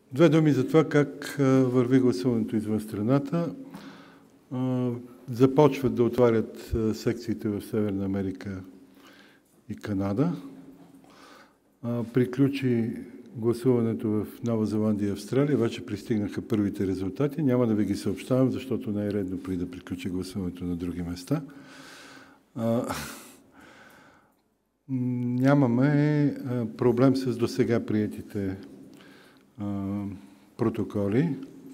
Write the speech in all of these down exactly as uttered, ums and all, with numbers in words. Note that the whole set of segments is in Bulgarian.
Две думи за това как върви гласуването извън страната. Започват да отварят секциите в Северна Америка и Канада. Приключи гласуването в Нова Зеландия и Австралия. Вече пристигнаха първите резултати. Няма да ви ги съобщавам, защото не е редно преди да приключи гласуването на други места. Нямаме проблем с досега приетите протоколи.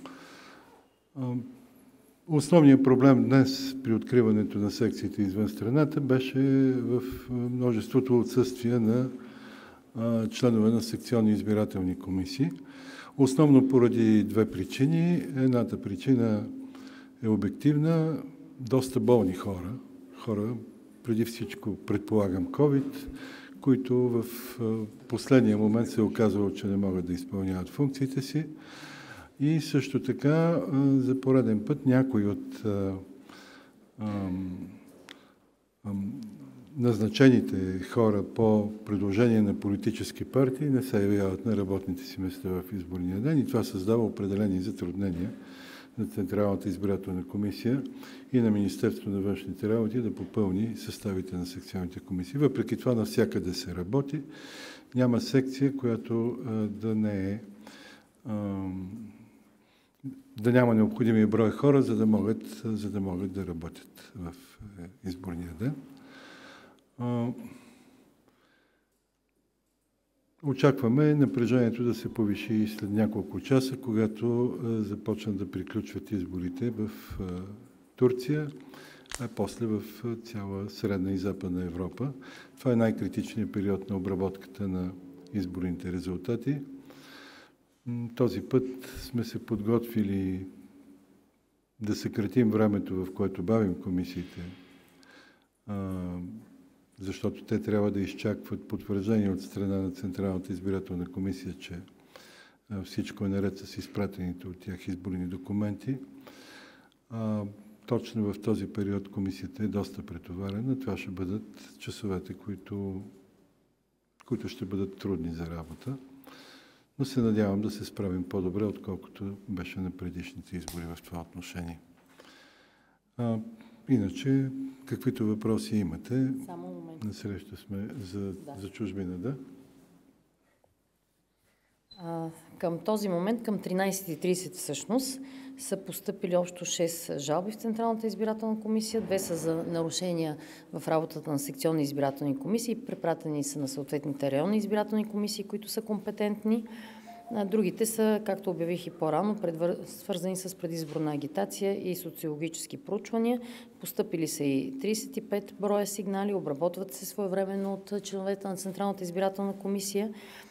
Основният проблем днес при откриването на секциите извън страната беше в множеството отсъствия на членове на секционни избирателни комисии. Основно поради две причини. Едната причина е обективна. Доста болни хора, хора преди всичко, предполагам, ковид, които в последния момент се е оказало, че не могат да изпълняват функциите си. И също така за пореден път някои от а, а, а, назначените хора по предложение на политически партии не се явяват на работните си места в изборния ден и това създава определени затруднения на Централната избирателна комисия и на Министерството на външните работи да попълни съставите на секционните комисии. Въпреки това навсякъде се работи. Няма секция, която а, да не е а, да няма необходимия брой хора, за да могат, за да, могат да работят в изборния ден. Очакваме напрежението да се повиши след няколко часа, когато започнат да приключват изборите в Турция, а после в цяла Средна и Западна Европа. Това е най-критичният период на обработката на изборните резултати. Този път сме се подготвили да съкратим времето, в което бавим комисиите, защото те трябва да изчакват потвърждение от страна на Централната избирателна комисия, че всичко е наред с изпратените от тях изборни документи. Точно в този период комисията е доста претоварена. Това ще бъдат часовете, които, които ще бъдат трудни за работа. Но се надявам да се справим по-добре, отколкото беше на предишните избори в това отношение. А, иначе, каквито въпроси имате, Само момент. На среща сме за, да. за чужбина, да? А, към този момент, към тринайсет и трийсет всъщност, са постъпили общо шест жалби в Централната избирателна комисия. Две са за нарушения в работата на секционни избирателни комисии. Препратени са на съответните районни избирателни комисии, които са компетентни. Другите са, както обявих и по-рано, предвър... свързани с предизборна агитация и социологически проучвания. Постъпили са и трийсет и пет броя сигнали, обработват се своевременно от членовете на Централната избирателна комисия.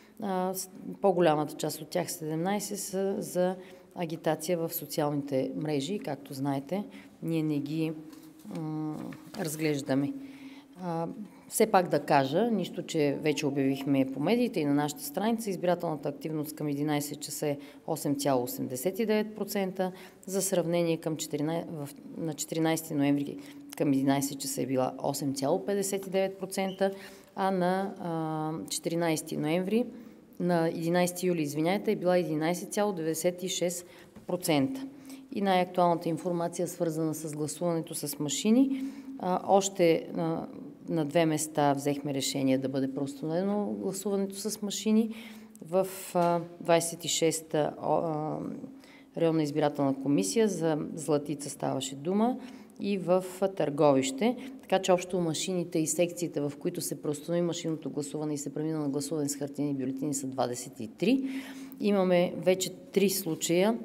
По-голямата част от тях, седемнайсет, са за агитация в социалните мрежи. Както знаете, ние не ги м- разглеждаме. А, все пак да кажа, нищо, че вече обявихме по медиите и на нашата страница, избирателната активност към единайсет часа е осем цяло осемдесет и девет процента. За сравнение към четиринайсети, в, на четиринайсети ноември към единайсет часа е била осем цяло петдесет и девет процента, а на а, четиринайсети ноември на единайсети юли, извиняйте, е била единайсет цяло деветдесет и шест процента. И най-актуалната информация, свързана с гласуването с машини. А, още а, на две места взехме решение да бъде преустановено гласуването с машини. В а, двайсет и шеста а, районна избирателна комисия за Златица ставаше дума и в Търговище. Така че общо машините и секциите, в които се преустанови машинното гласуване и се премина на гласуване с хартиени бюлетини, са двайсет и три. Имаме вече три случая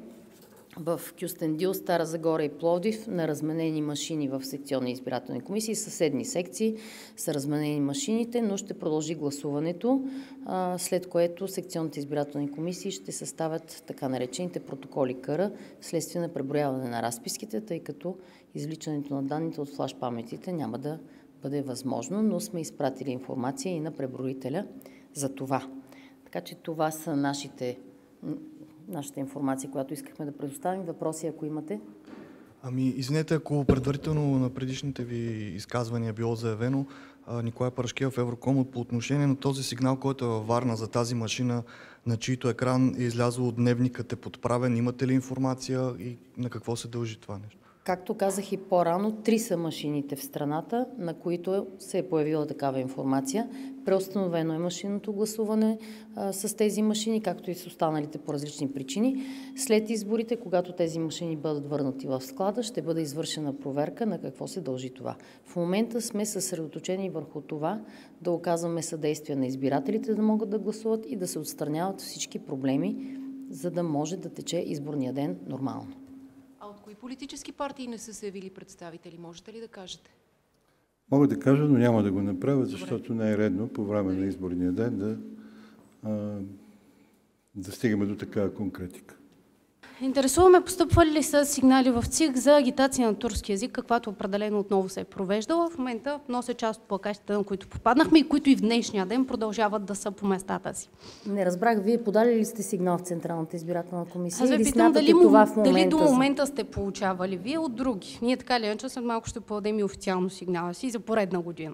в Кюстендил, Стара Загора и Пловдив на разменени машини в секционни избирателни комисии. Съседни секции са разменени машините, но ще продължи гласуването, след което секционните избирателни комисии ще съставят така наречените протоколи КР вследствие на преброяване на разписките, тъй като извличането на данните от флаш паметите няма да бъде възможно, но сме изпратили информация и на преброителя за това. Така че това са нашите нашата информация, която искахме да предоставим. Въпроси, ако имате? Ами, извинете, ако предварително на предишните ви изказвания било заявено, Николай Парашкев в Евроком по отношение на този сигнал, който е във Варна за тази машина, на чийто екран е излязло дневникът е подправен. Имате ли информация и на какво се дължи това нещо? Както казах и по-рано, три са машините в страната, на които се е появила такава информация. Преустановено е машинното гласуване а, с тези машини, както и с останалите по различни причини. След изборите, когато тези машини бъдат върнати в склада, ще бъде извършена проверка на какво се дължи това. В момента сме съсредоточени върху това да оказваме съдействие на избирателите да могат да гласуват и да се отстраняват всички проблеми, за да може да тече изборния ден нормално. А от кои политически партии не са се явили представители? Можете ли да кажете? Мога да кажа, но няма да го направя, защото не е редно по време на изборния ден да, а, да стигаме до такава конкретика. Интересуваме, постъпвали ли са сигнали в ЦИК за агитация на турски език, каквато определено отново се е провеждала. В момента нося част от плакатите, на които попаднахме и които и в днешния ден продължават да са по местата си. Не разбрах, вие подали ли сте сигнал в Централната избирателна комисия? Аз ви или питам дали, това в дали до за... момента сте получавали вие от други. Ние така ли иначе след малко ще подадем и официално сигнала си за поредна година.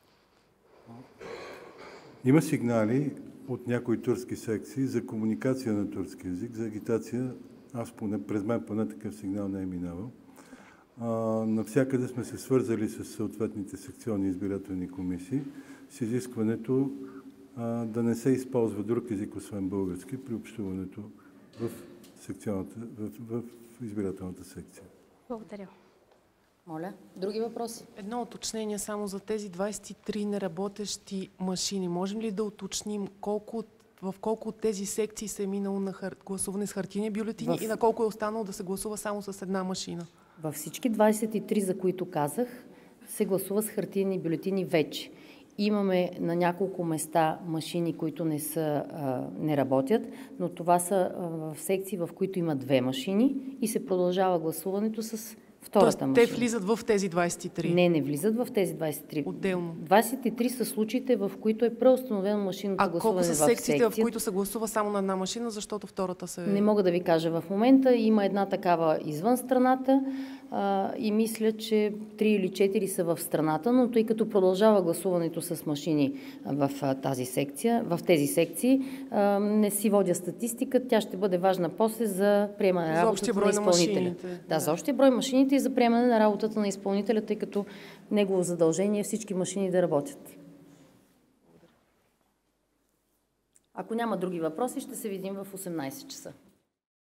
Има сигнали от някои турски секции за комуникация на турски език, за агитация. Аз поне, през мен поне такъв сигнал не е минавал. А, навсякъде сме се свързали с съответните секционни избирателни комисии с изискването а, да не се използва друг език, освен български, при общуването в, секционната, в, в избирателната секция. Благодаря. Моля, други въпроси? Едно уточнение само за тези двадесет и три неработещи машини. Можем ли да уточним колко, в колко от тези секции се е минало на хар... гласуване с хартиени бюлетини в... и на колко е останало да се гласува само с една машина? Във всички двадесет и три, за които казах, се гласува с хартиени бюлетини вече. Имаме на няколко места машини, които не, са, а, не работят, но това са а, в секции, в които има две машини и се продължава гласуването с втората Тоест, машина. те влизат в тези двадесет и три? Не, не влизат в тези двадесет и три. Отделно? двадесет и три са случаите, в които е преустановено машинното а гласуване в секцията. А колко са секциите, в които се гласува само на една машина, защото втората се... Не мога да ви кажа в момента. Има една такава извън страната а, и мисля, че три или четири са в страната, но тъй като продължава гласуването с машини в а, тази секция, в тези секции, а, не си водя статистика. Тя ще бъде важна после за приемане на работата на изпълнителя. Да, да, за общия брой машините и за приемане на работата на изпълнителя, тъй като негово задължение е всички машини да работят. Ако няма други въпроси, ще се видим в осемнадесет часа.